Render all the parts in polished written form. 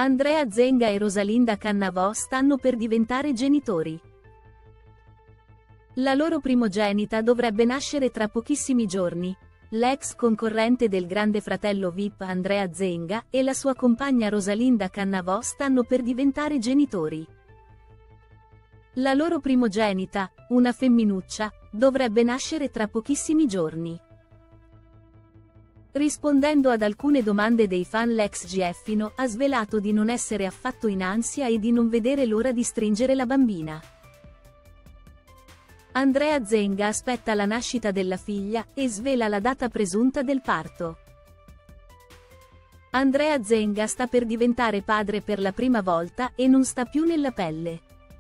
Andrea Zenga e Rosalinda Cannavò stanno per diventare genitori. La loro primogenita dovrebbe nascere tra pochissimi giorni. L'ex concorrente del Grande Fratello VIP Andrea Zenga e la sua compagna Rosalinda Cannavò stanno per diventare genitori. La loro primogenita, una femminuccia, dovrebbe nascere tra pochissimi giorni. Rispondendo ad alcune domande dei fan, l'ex Gieffino ha svelato di non essere affatto in ansia e di non vedere l'ora di stringere la bambina. Andrea Zenga aspetta la nascita della figlia e svela la data presunta del parto. Andrea Zenga sta per diventare padre per la prima volta e non sta più nella pelle.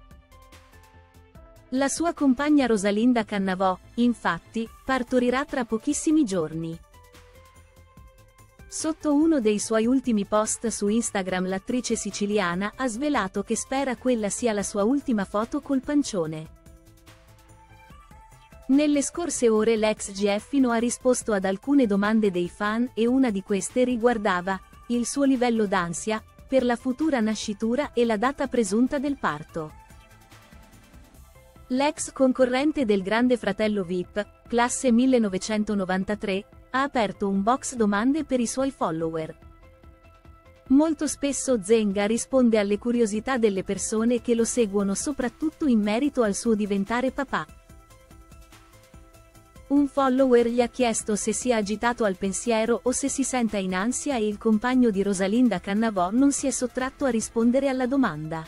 La sua compagna Rosalinda Cannavò, infatti, partorirà tra pochissimi giorni. Sotto uno dei suoi ultimi post su Instagram l'attrice siciliana ha svelato che spera quella sia la sua ultima foto col pancione. Nelle scorse ore l'ex Gieffino ha risposto ad alcune domande dei fan e una di queste riguardava il suo livello d'ansia per la futura nascitura e la data presunta del parto. L'ex concorrente del Grande Fratello VIP, classe 1993, ha aperto un box domande per i suoi follower. Molto spesso Zenga risponde alle curiosità delle persone che lo seguono soprattutto in merito al suo diventare papà. Un follower gli ha chiesto se sia agitato al pensiero o se si senta in ansia e il compagno di Rosalinda Cannavò non si è sottratto a rispondere alla domanda.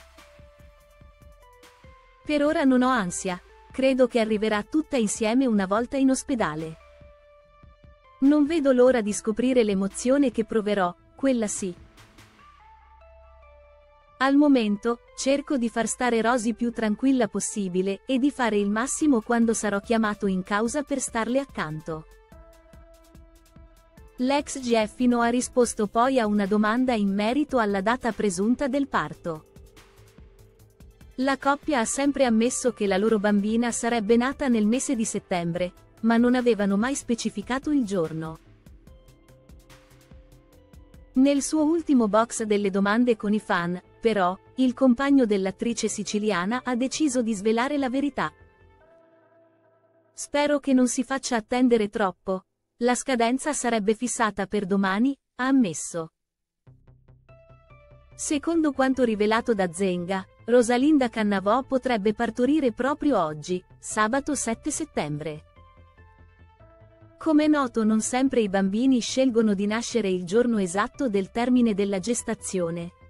Per ora non ho ansia, credo che arriverà tutta insieme una volta in ospedale. Non vedo l'ora di scoprire l'emozione che proverò, quella sì. Al momento, cerco di far stare Rosy più tranquilla possibile e di fare il massimo quando sarò chiamato in causa per starle accanto. L'ex Gieffino ha risposto poi a una domanda in merito alla data presunta del parto. La coppia ha sempre ammesso che la loro bambina sarebbe nata nel mese di settembre, ma non avevano mai specificato il giorno. Nel suo ultimo box delle domande con i fan, però, il compagno dell'attrice siciliana ha deciso di svelare la verità. Spero che non si faccia attendere troppo. La scadenza sarebbe fissata per domani, ha ammesso. Secondo quanto rivelato da Zenga, Rosalinda Cannavò potrebbe partorire proprio oggi, sabato 7 settembre. Come è noto, non sempre i bambini scelgono di nascere il giorno esatto del termine della gestazione.